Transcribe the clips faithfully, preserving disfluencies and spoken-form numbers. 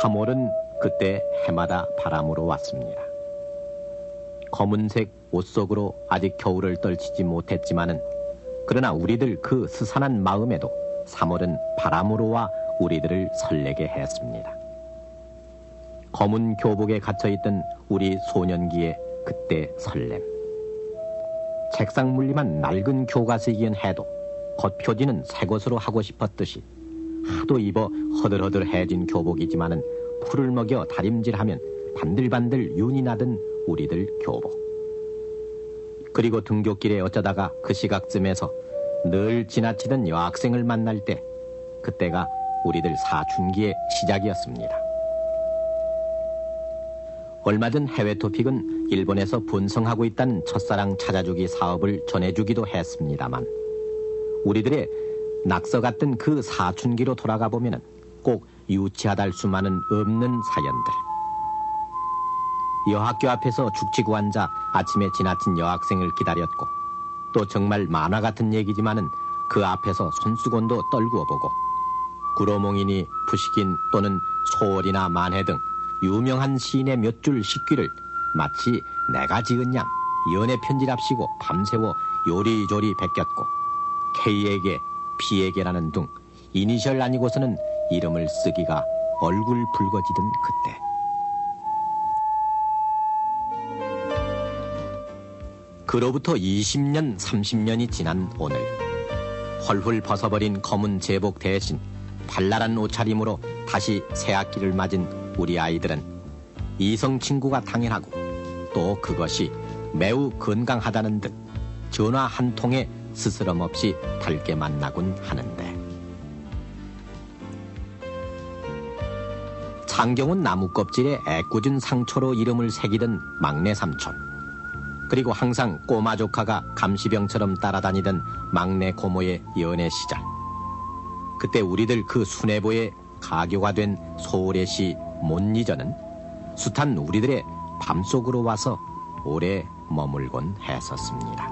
삼월은 그때 해마다 바람으로 왔습니다. 검은색 옷 속으로 아직 겨울을 떨치지 못했지만은 그러나 우리들 그 스산한 마음에도 삼월은 바람으로 와 우리들을 설레게 했습니다. 검은 교복에 갇혀있던 우리 소년기의 그때 설렘. 책상 물림한 낡은 교과서이긴 해도 겉표지는 새 것으로 하고 싶었듯이 하도 입어 허들허들해진 교복이지만은 풀을 먹여 다림질하면 반들반들 윤이 나던 우리들 교복. 그리고 등굣길에 어쩌다가 그 시각쯤에서 늘 지나치던 여학생을 만날 때 그때가 우리들 사춘기의 시작이었습니다. 얼마 전 해외 토픽은 일본에서 분성하고 있다는 첫사랑 찾아주기 사업을 전해주기도 했습니다만 우리들의 낙서 같던 그 사춘기로 돌아가 보면 꼭 유치하다 할 수만은 없는 사연들. 여학교 앞에서 죽치고 앉아 아침에 지나친 여학생을 기다렸고 또 정말 만화 같은 얘기지만은 그 앞에서 손수건도 떨구어 보고 구로몽이니 푸시킨 또는 소월이나 만해 등 유명한 시인의 몇 줄 식귀를 마치 내가 지은 양 연애 편지랍시고 밤새워 요리조리 베꼈고 K에게 P에게라는 둥 이니셜 아니고서는 이름을 쓰기가 얼굴 붉어지던 그때. 그로부터 이십 년, 삼십 년이 지난 오늘 헐훌 벗어버린 검은 제복 대신 발랄한 옷차림으로 다시 새학기를 맞은 우리 아이들은 이성 친구가 당연하고 또 그것이 매우 건강하다는 듯 전화 한 통에 스스럼 없이 닳게 만나곤 하는데 창경은 나무 껍질에 애꿎은 상처로 이름을 새기던 막내 삼촌 그리고 항상 꼬마 조카가 감시병처럼 따라다니던 막내 고모의 연애 시절 그때 우리들 그 수뇌보의 가교가 된 소월의 시 못 잊어는 숱한 우리들의 밤속으로 와서 오래 머물곤 했었습니다.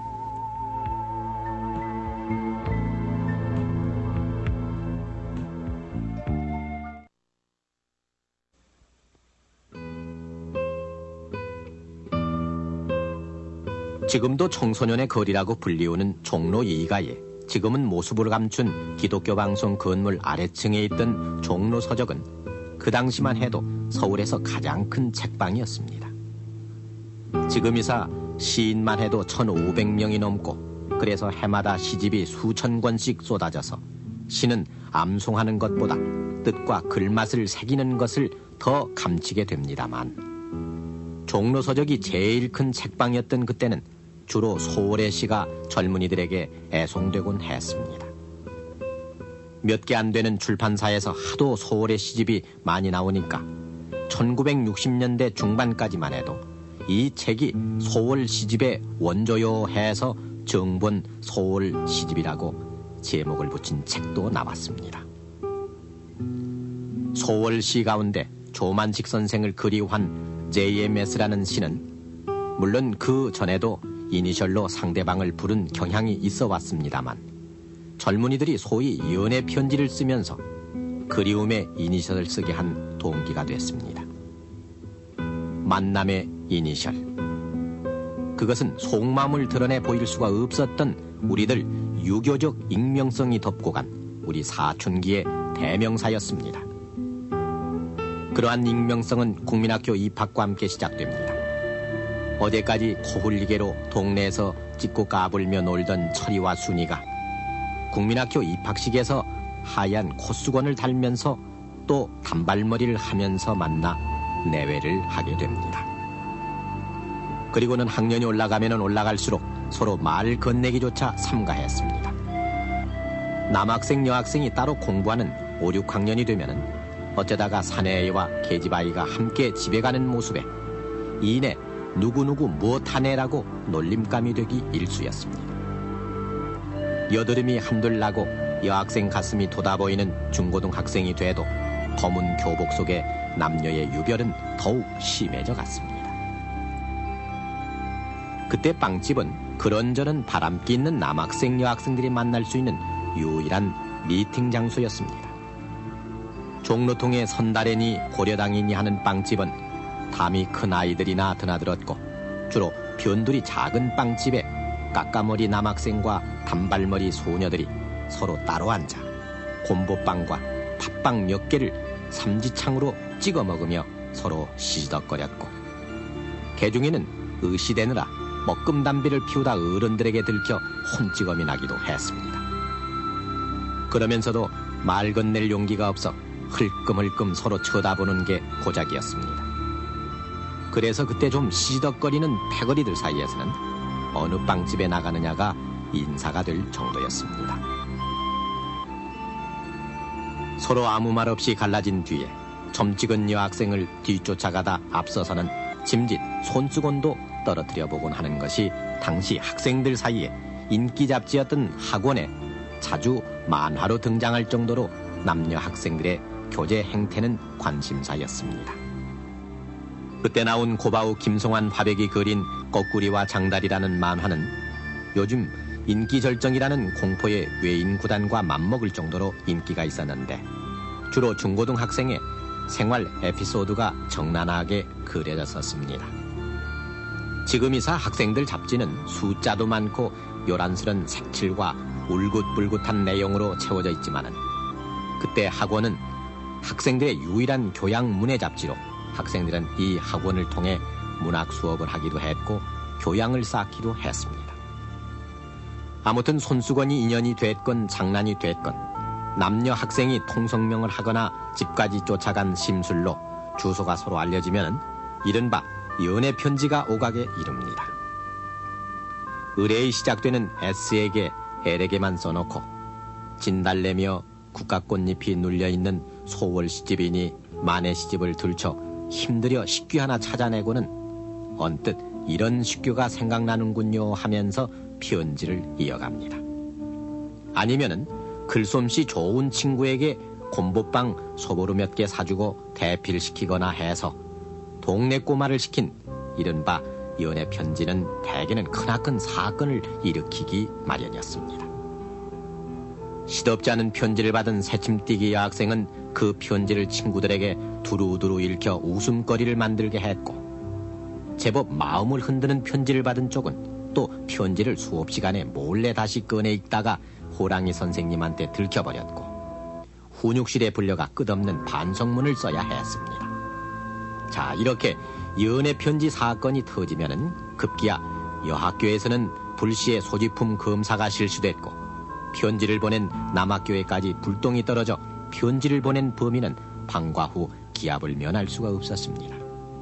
지금도 청소년의 거리라고 불리우는 종로 이가에 지금은 모습을 감춘 기독교 방송 건물 아래층에 있던 종로 서적은 그 당시만 해도 서울에서 가장 큰 책방이었습니다. 지금이사 시인만 해도 천오백 명이 넘고 그래서 해마다 시집이 수천 권씩 쏟아져서 시는 암송하는 것보다 뜻과 글맛을 새기는 것을 더 감추게 됩니다만 종로 서적이 제일 큰 책방이었던 그때는 주로 소월의 시가 젊은이들에게 애송되곤 했습니다. 몇 개 안 되는 출판사에서 하도 소월의 시집이 많이 나오니까 천구백육십 년대 중반까지만 해도 이 책이 소월 시집의 원조요 해서 정본 소월 시집이라고 제목을 붙인 책도 나왔습니다. 소월 시 가운데 조만식 선생을 그리워한 제이엠에스라는 시는 물론 그 전에도 이니셜로 상대방을 부른 경향이 있어 왔습니다만 젊은이들이 소위 연애 편지를 쓰면서 그리움의 이니셜을 쓰게 한 동기가 됐습니다. 만남의 이니셜. 그것은 속마음을 드러내 보일 수가 없었던 우리들 유교적 익명성이 덮고 간 우리 사춘기의 대명사였습니다. 그러한 익명성은 국민학교 입학과 함께 시작됩니다. 어제까지 코흘리게로 동네에서 찍고 까불며 놀던 철이와 순이가 국민학교 입학식에서 하얀 콧수건을 달면서 또 단발머리를 하면서 만나 내외를 하게 됩니다. 그리고는 학년이 올라가면 올라갈수록 서로 말 건네기조차 삼가했습니다. 남학생 여학생이 따로 공부하는 오, 육 학년이 되면 어쩌다가 사내아이와 계집아이가 함께 집에 가는 모습에 이내 누구누구 무엇하네라고 놀림감이 되기 일쑤였습니다. 여드름이 한둘 나고 여학생 가슴이 돋아보이는 중고등학생이 돼도 검은 교복 속에 남녀의 유별은 더욱 심해져 갔습니다. 그때 빵집은 그런저런 바람기 있는 남학생 여학생들이 만날 수 있는 유일한 미팅 장소였습니다. 종로통에 선달애니 고려당이니 하는 빵집은 담이 큰 아이들이나 드나들었고 주로 변두리 작은 빵집에 까까머리 남학생과 단발머리 소녀들이 서로 따로 앉아 곰보빵과 팥빵 몇 개를 삼지창으로 찍어 먹으며 서로 시시덕거렸고 개중에는 의시대느라 먹금담비를 피우다 어른들에게 들켜 혼찌검이 나기도 했습니다. 그러면서도 말 건넬 용기가 없어 흘끔흘끔 서로 쳐다보는 게 고작이었습니다. 그래서 그때 좀 시시덕거리는 패거리들 사이에서는 어느 빵집에 나가느냐가 인사가 될 정도였습니다. 서로 아무 말 없이 갈라진 뒤에 점찍은 여학생을 뒤쫓아가다 앞서서는 짐짓 손수건도 떨어뜨려 보곤 하는 것이 당시 학생들 사이에 인기 잡지였던 학원에 자주 만화로 등장할 정도로 남녀 학생들의 교제 행태는 관심사였습니다. 그때 나온 고바우 김송환 화백이 그린 거꾸리와 장달이라는 만화는 요즘 인기 절정이라는 공포의 외인 구단과 맞먹을 정도로 인기가 있었는데 주로 중고등 학생의 생활 에피소드가 적나라하게 그려졌었습니다. 지금이사 학생들 잡지는 숫자도 많고 요란스런 색칠과 울긋불긋한 내용으로 채워져 있지만은 그때 학원은 학생들의 유일한 교양 문해 잡지로 학생들은 이 학원을 통해 문학 수업을 하기도 했고 교양을 쌓기도 했습니다. 아무튼 손수건이 인연이 됐건 장난이 됐건 남녀 학생이 통성명을 하거나 집까지 쫓아간 심술로 주소가 서로 알려지면 이른바 연애 편지가 오가게 이릅니다. 의뢰이 시작되는 S에게 L에게만 써놓고 진달래며 국화꽃잎이 눌려있는 소월 시집이니 만해 시집을 들쳐 힘들여 식규 하나 찾아내고는 언뜻 이런 식규가 생각나는군요 하면서 편지를 이어갑니다. 아니면은 글솜씨 좋은 친구에게 곰보빵 소보루 몇 개 사주고 대피를 시키거나 해서 동네 꼬마를 시킨 이른바 연애 편지는 대개는 크나큰 사건을 일으키기 마련이었습니다. 시덥지 않은 편지를 받은 새침띠기 여학생은 그 편지를 친구들에게 두루두루 읽혀 웃음거리를 만들게 했고 제법 마음을 흔드는 편지를 받은 쪽은 또 편지를 수업 시간에 몰래 다시 꺼내 읽다가 호랑이 선생님한테 들켜버렸고 훈육실에 불려가 끝없는 반성문을 써야 했습니다. 자, 이렇게 연애 편지 사건이 터지면은 급기야 여학교에서는 불시에 소지품 검사가 실시됐고 편지를 보낸 남학교에까지 불똥이 떨어져 편지를 보낸 범인은 방과 후 기합을 면할 수가 없었습니다.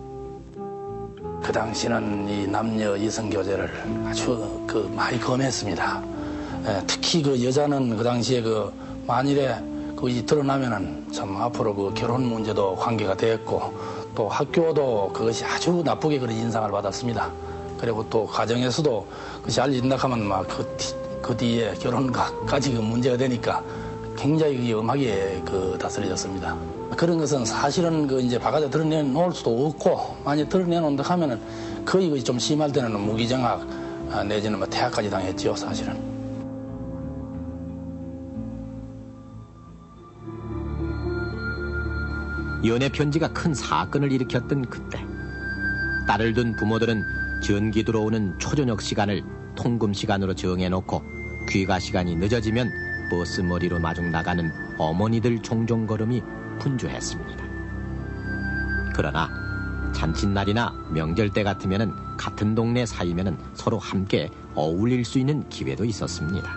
그 당시는 이 남녀 이성 교제를 아주 그 많이 검했습니다. 예, 특히 그 여자는 그 당시에 그 만일에 그것이 드러나면은 참 앞으로 그 결혼 문제도 관계가 됐고 또 학교도 그것이 아주 나쁘게 그런 인상을 받았습니다. 그리고 또 가정에서도 그것이 알려진다 하면 막 그 그 뒤에 결혼까지 그 문제가 되니까 굉장히 엄하게 그 다스려졌습니다. 그런 것은 사실은 그 이제 바깥에 드러내놓을 수도 없고 만약 드러내놓는다 하면은 거의 좀 심할 때는 무기징역 내지는 뭐 퇴학까지 당했죠, 사실은. 연애 편지가 큰 사건을 일으켰던 그때 딸을 둔 부모들은 전기 들어오는 초저녁 시간을 통금 시간으로 정해놓고 귀가 시간이 늦어지면 버스 머리로 마중 나가는 어머니들 종종 걸음이 분주했습니다. 그러나 잔칫날이나 명절 때 같으면은 같은 동네 사이면은 서로 함께 어울릴 수 있는 기회도 있었습니다.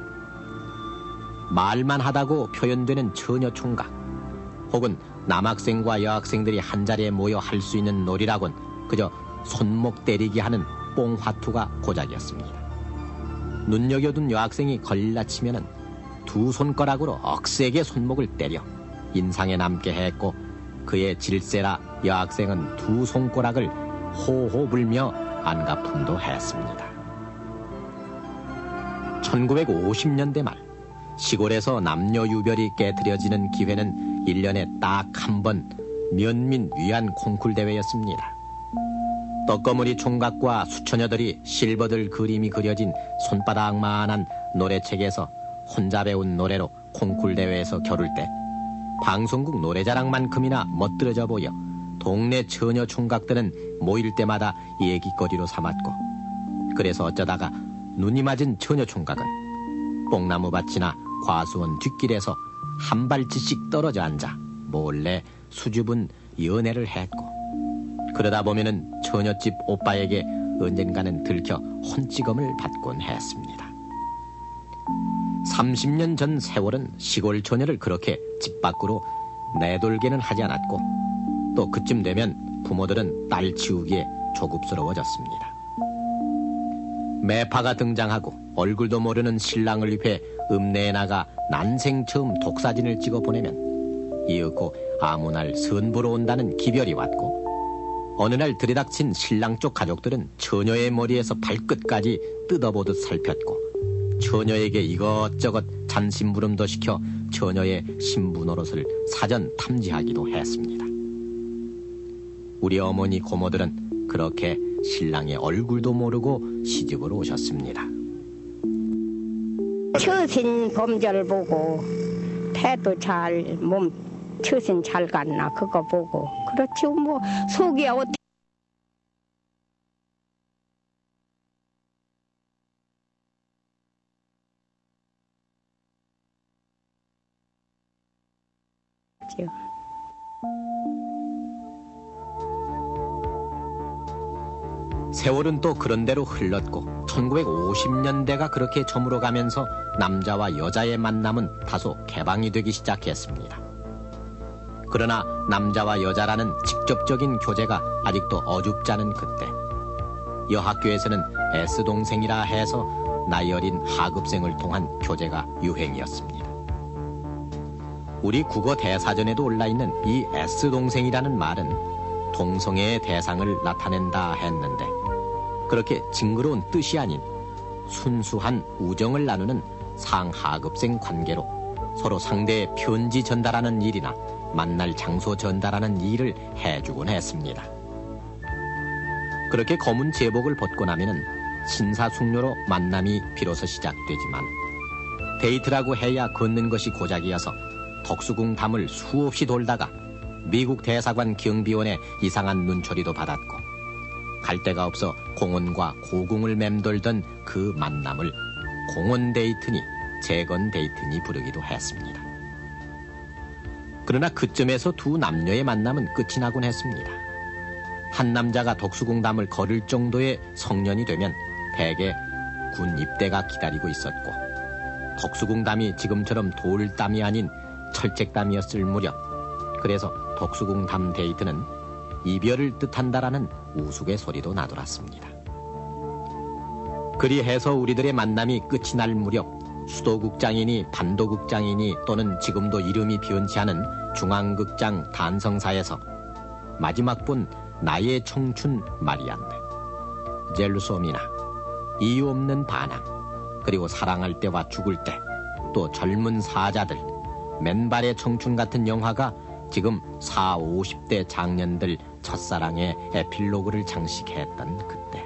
말만 하다고 표현되는 처녀 총각 혹은 남학생과 여학생들이 한자리에 모여 할 수 있는 놀이라곤 그저 손목 때리기 하는 뽕화투가 고작이었습니다. 눈여겨둔 여학생이 걸리라 치면은 두 손가락으로 억세게 손목을 때려 인상에 남게 했고 그의 질세라 여학생은 두 손가락을 호호 불며 안갚음도 했습니다. 천구백오십 년대 말 시골에서 남녀 유별이 깨트려지는 기회는 일 년에 딱 한 번 면민 위안 콩쿨 대회였습니다. 떡거머리 총각과 수처녀들이 실버들 그림이 그려진 손바닥만한 노래책에서 혼자 배운 노래로 콩쿨 대회에서 겨룰 때 방송국 노래자랑만큼이나 멋들어져 보여 동네 처녀 총각들은 모일 때마다 얘기거리로 삼았고, 그래서 어쩌다가 눈이 맞은 처녀 총각은 뽕나무밭이나 과수원 뒷길에서 한 발치씩 떨어져 앉아 몰래 수줍은 연애를 했고, 그러다 보면은 처녀집 오빠에게 언젠가는 들켜 혼찌검을 받곤 했습니다. 삼십 년 전 세월은 시골 처녀를 그렇게 집 밖으로 내돌게는 하지 않았고, 또 그쯤 되면 부모들은 딸 치우기에 조급스러워졌습니다. 매파가 등장하고 얼굴도 모르는 신랑을 위해 읍내에 나가 난생 처음 독사진을 찍어 보내면 이윽고 아무 날 선보러 온다는 기별이 왔고, 어느 날 들이닥친 신랑 쪽 가족들은 처녀의 머리에서 발끝까지 뜯어보듯 살폈고, 처녀에게 이것저것 잔심부름도 시켜 처녀의 신부 노릇을 사전 탐지하기도 했습니다. 우리 어머니 고모들은 그렇게 신랑의 얼굴도 모르고 시집을 오셨습니다. 처신 범절 보고 태도 잘, 몸 처신 잘 갔나 그거 보고, 그렇지 뭐 속이 어떻게 세월은 또 그런대로 흘렀고, 천구백오십 년대가 그렇게 저물어가면서 남자와 여자의 만남은 다소 개방이 되기 시작했습니다. 그러나 남자와 여자라는 직접적인 교제가 아직도 어줍잖은 그때, 여학교에서는 S동생이라 해서 나이 어린 하급생을 통한 교제가 유행이었습니다. 우리 국어 대사전에도 올라있는 이 S동생이라는 말은 동성애의 대상을 나타낸다 했는데, 그렇게 징그러운 뜻이 아닌 순수한 우정을 나누는 상하급생 관계로 서로 상대의 편지 전달하는 일이나 만날 장소 전달하는 일을 해주곤 했습니다. 그렇게 검은 제복을 벗고 나면은 신사숙녀로 만남이 비로소 시작되지만, 데이트라고 해야 걷는 것이 고작이어서 덕수궁 담을 수없이 돌다가 미국 대사관 경비원의 이상한 눈초리도 받았고, 갈 데가 없어 공원과 고궁을 맴돌던 그 만남을 공원 데이트니 재건 데이트니 부르기도 했습니다. 그러나 그쯤에서 두 남녀의 만남은 끝이 나곤 했습니다. 한 남자가 덕수궁 담을 걸을 정도의 성년이 되면 대개 군 입대가 기다리고 있었고, 덕수궁 담이 지금처럼 돌담이 아닌 철책담이었을 무렵, 그래서 덕수궁 담 데이트는 이별을 뜻한다라는 우스갯소리도 나돌았습니다. 그리해서 우리들의 만남이 끝이 날 무렵, 수도극장이니 반도극장이니 또는 지금도 이름이 변치 않은 중앙극장 단성사에서 마지막 본 나의 청춘 마리안데, 젤루소미나, 이유 없는 반항, 그리고 사랑할 때와 죽을 때, 또 젊은 사자들, 맨발의 청춘 같은 영화가 지금 사, 오십 대 장년들 첫사랑의 에필로그를 장식했던 그때.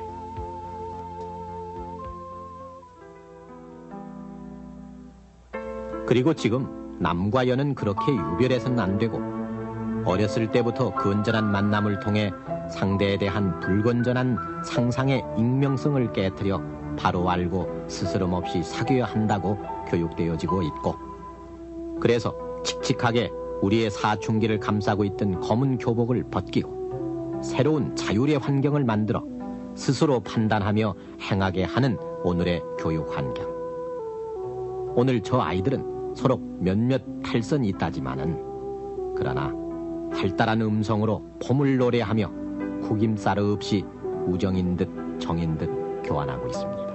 그리고 지금 남과 여는 그렇게 유별해서는 안 되고, 어렸을 때부터 건전한 만남을 통해 상대에 대한 불건전한 상상의 익명성을 깨트려 바로 알고 스스럼 없이 사귀어야 한다고 교육되어지고 있고, 그래서 칙칙하게 우리의 사춘기를 감싸고 있던 검은 교복을 벗기고 새로운 자율의 환경을 만들어 스스로 판단하며 행하게 하는 오늘의 교육 환경. 오늘 저 아이들은 서로 몇몇 탈선이 있다지만은, 그러나 활달한 음성으로 폼을 노래하며 구김살 없이 우정인 듯 정인 듯 교환하고 있습니다.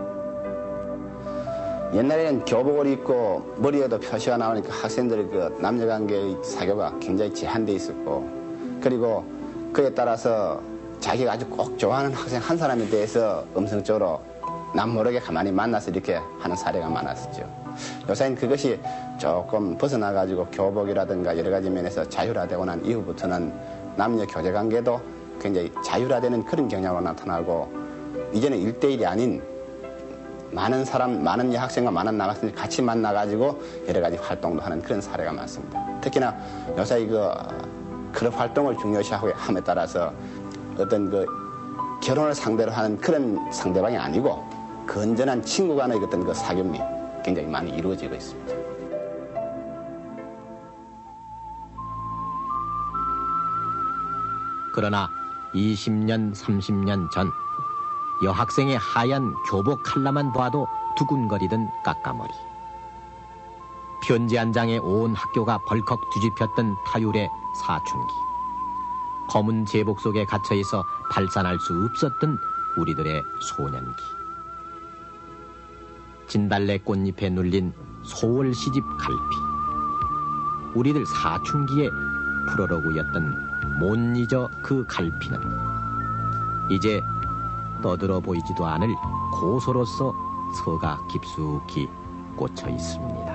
옛날에는 교복을 입고 머리에도 표시가 나오니까 학생들의 그 남녀관계의 사교가 굉장히 제한돼 있었고, 그리고 그에 따라서 자기가 아주 꼭 좋아하는 학생 한 사람에 대해서 음성적으로 남 모르게 가만히 만나서 이렇게 하는 사례가 많았었죠. 요새는 그것이 조금 벗어나가지고 교복이라든가 여러 가지 면에서 자율화되고 난 이후부터는 남녀 교제관계도 굉장히 자율화되는 그런 경향으로 나타나고, 이제는 일 대일이 아닌 많은 사람, 많은 여학생과 많은 남학생들이 같이 만나가지고 여러 가지 활동도 하는 그런 사례가 많습니다. 특히나 요새 그 그런 활동을 중요시하고 함에 따라서 어떤 그 결혼을 상대로 하는 그런 상대방이 아니고 건전한 친구 간의 어떤 그 사귐이 굉장히 많이 이루어지고 있습니다. 그러나 이십 년, 삼십 년 전 여학생의 하얀 교복 칼라만 봐도 두근거리던 깎아머리. 편지 한 장에 온 학교가 벌컥 뒤집혔던 타율의 사춘기. 검은 제복 속에 갇혀있어 발산할 수 없었던 우리들의 소년기. 진달래 꽃잎에 눌린 소월 시집 갈피. 우리들 사춘기에 푸르러구였던 못 잊어 그 갈피는 이제 떠들어 보이지도 않을 고소로서 서가 깊숙이 꽂혀 있습니다.